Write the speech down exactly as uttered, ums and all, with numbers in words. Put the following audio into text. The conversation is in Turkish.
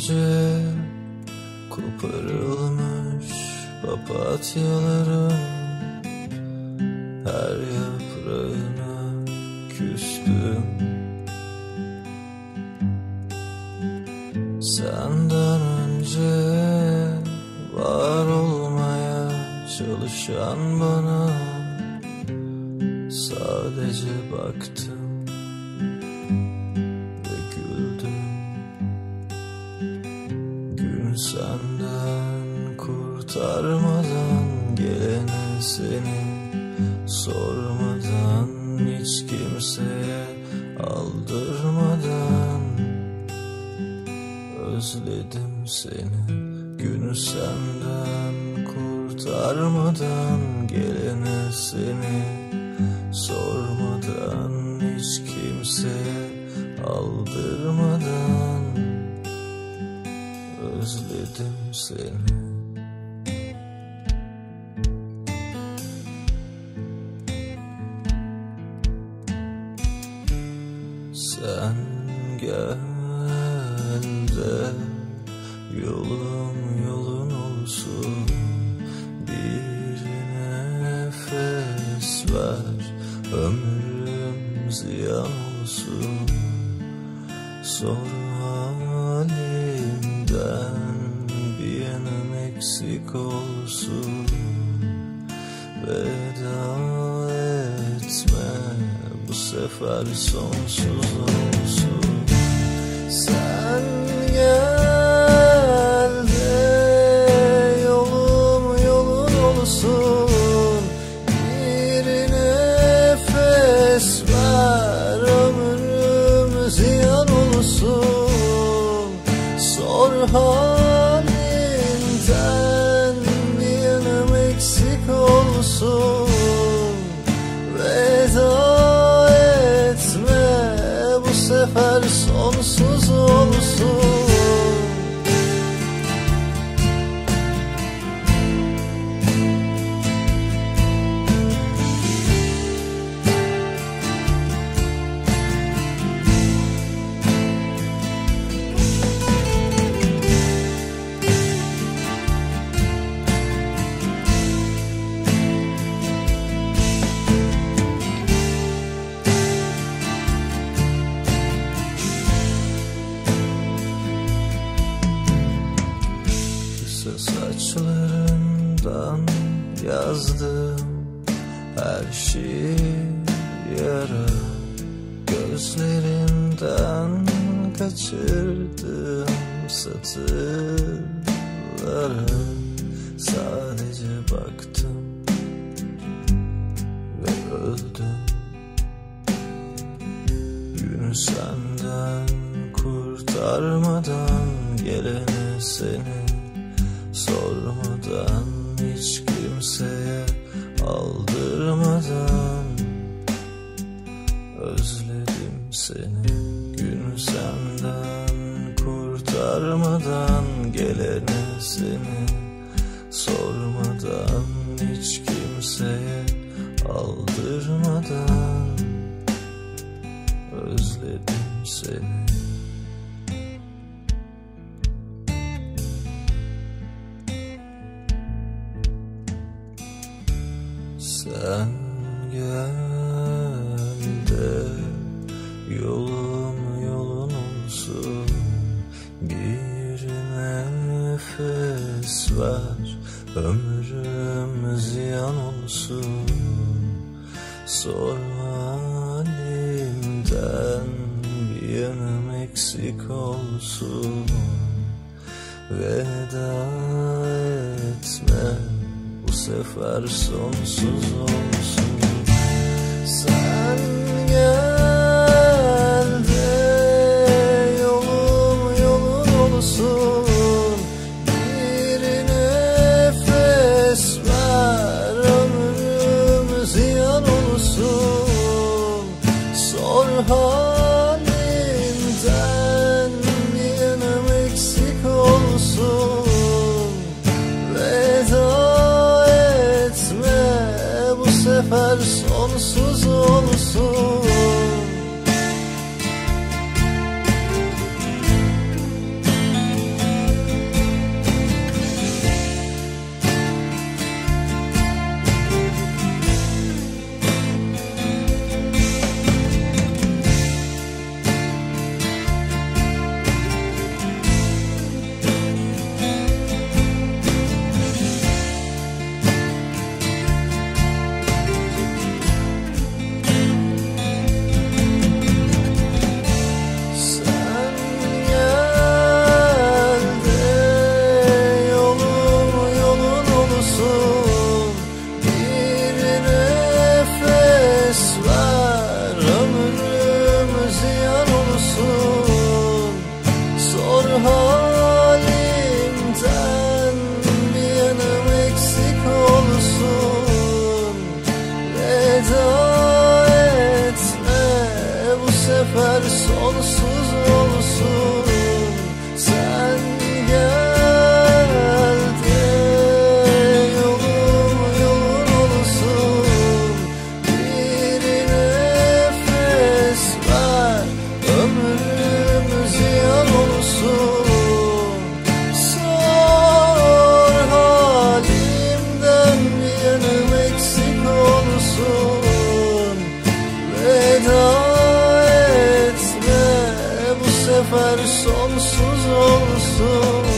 önce koparılmış papatyaların her yaprağına küstüm. Senden önce var olmaya çalışan bana sadece baktım ve güldüm. Gün senden kurtarmadan, gelene seni sormadan, hiç kimseye aldırmadan özledim seni. Gün senden kurtarmadan, gelene seni sormadan, hiç kimseye aldırmadan özledim seni. Sen gel de yolum yolun olsun, bir nefes ver, ömrüm ziyan olsun. Sor halimden, bir yanım eksik olsun. Veda etme, bu sefer sonsuz olsun. Sen gel de yolum yolun olsun, bir nefes ver, ömrüm ziyan olsun. Sor halinden, bir yanım eksik olsun. Veda etme, bu sefer sonsuz olsun. Saçlarından yazdım her şeyi yara, gözlerinden kaçırdım satırlara. Sadece baktım ve öldüm. Gün senden kurtarmadan, gelene seni sormadan, hiç kimseye aldırmadan özledim seni. Gün senden kurtarmadan, gelene seni sormadan, hiç kimseye aldırmadan özledim seni. Sen gel de yolum yolun olsun, bir nefes ver, ömrüm ziyan olsun. Sor halimden, bir yanım eksik olsun. Veda etme, bu sefer sonsuz olsun. Sen gel de yolum yolun olsun, bir nefes ver, ömrüm ziyan olsun. Sor halinden, bir yanım eksik olsun. Veda bu sefer sonsuz olsun. sefer sonsuz olsun.